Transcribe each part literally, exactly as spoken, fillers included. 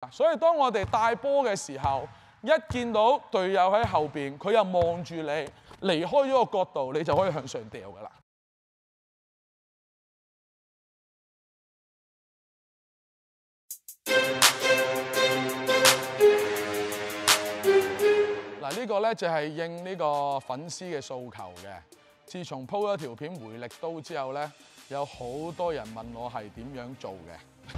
所以當我哋帶波嘅時候，一見到隊友喺後邊，佢又望住你，離開咗個角度，你就可以向上掉㗎啦。嗱，呢個咧就係應呢個粉絲嘅訴求嘅。自從 po 咗條片回力刀之後咧，有好多人問我係點樣做嘅。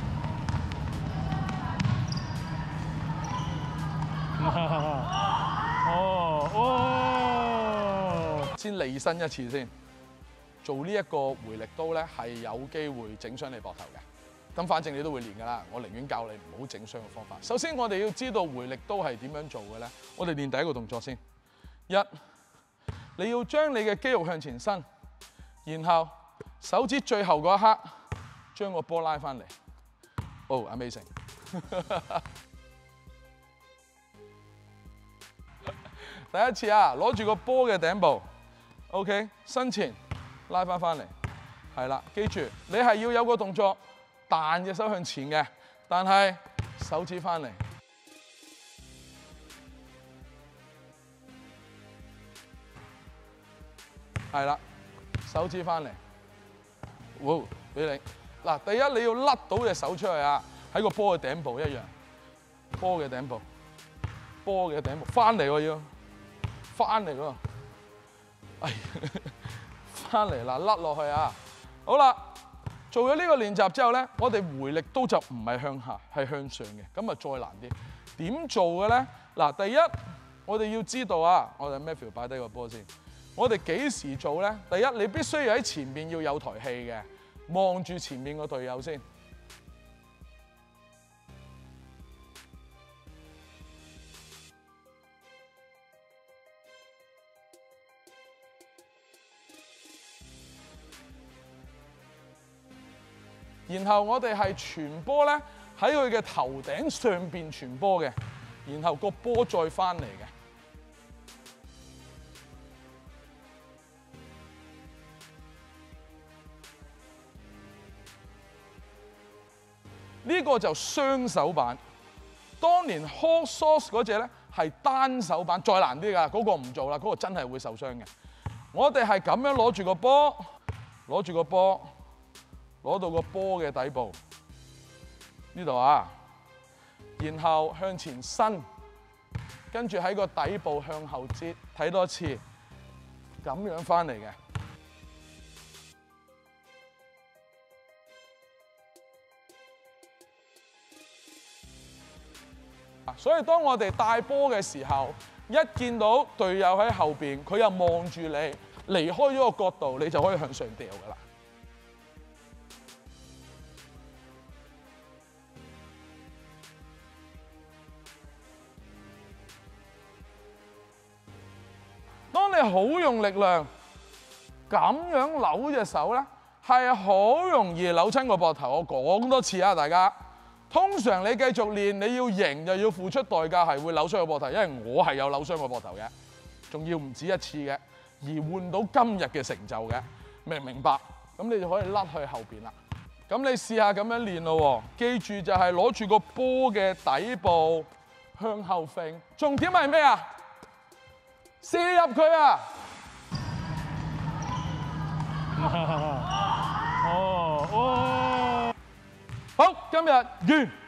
哦哦，先離身一次先。做呢一個回力刀咧，係有機會整傷你膊頭嘅。咁反正你都會練㗎啦，我寧願教你唔好整傷嘅方法。首先我哋要知道回力刀係點樣做嘅咧，我哋練第一個動作先。一，你要將你嘅肌肉向前伸，然後手指最後嗰一刻將個波拉翻嚟。哦 ，amazing！ 第一次啊，攞住個波嘅頂部 ，OK， 身前拉翻翻嚟，係啦，記住你係要有個動作。彈隻手向前嘅，但係手指翻嚟，係啦，手指翻嚟，哇，俾你嗱，第一你要甩到隻手出去啊，喺個波嘅頂部一樣，波嘅頂部，波嘅頂部，翻嚟喎要，翻嚟喎，哎，翻嚟啦，甩落去啊，好啦。做咗呢個練習之後咧，我哋回力刀就唔係向下，係向上嘅，咁啊再難啲。點做嘅咧？嗱，第一我哋要知道啊，我哋 Matthew 擺低個波先。我哋幾時做咧？第一，你必須要喺前面要有台氣嘅，望住前面個隊友先。然後我哋係傳波咧喺佢嘅頭頂上邊傳波嘅，然後個波再翻嚟嘅。呢個就雙手板。當年 Hot Sauce 嗰隻咧係單手板，再難啲㗎，嗰個唔做啦，嗰個真係會受傷嘅。我哋係咁樣攞住個波，攞住個波。攞到個波嘅底部呢度啊，然後向前伸，跟住喺個底部向後折，睇多次，咁樣翻嚟嘅。所以當我哋帶波嘅時候，一見到隊友喺後邊，佢又望住你，離開咗個角度，你就可以向上掉㗎啦。當你好用力量咁樣扭隻手咧，係好容易扭親個膊頭。我講多次啊，大家。通常你繼續練，你要贏就要付出代價，係會扭傷個膊頭。因為我係有扭傷個膊頭嘅，仲要唔止一次嘅，而換到今日嘅成就嘅，明唔明白？咁你就可以甩去後邊啦。咁你試下咁樣練咯喎，記住就係攞住個波嘅底部向後揈，重點係咩啊？射入佢啊！哦哦，好，今日完。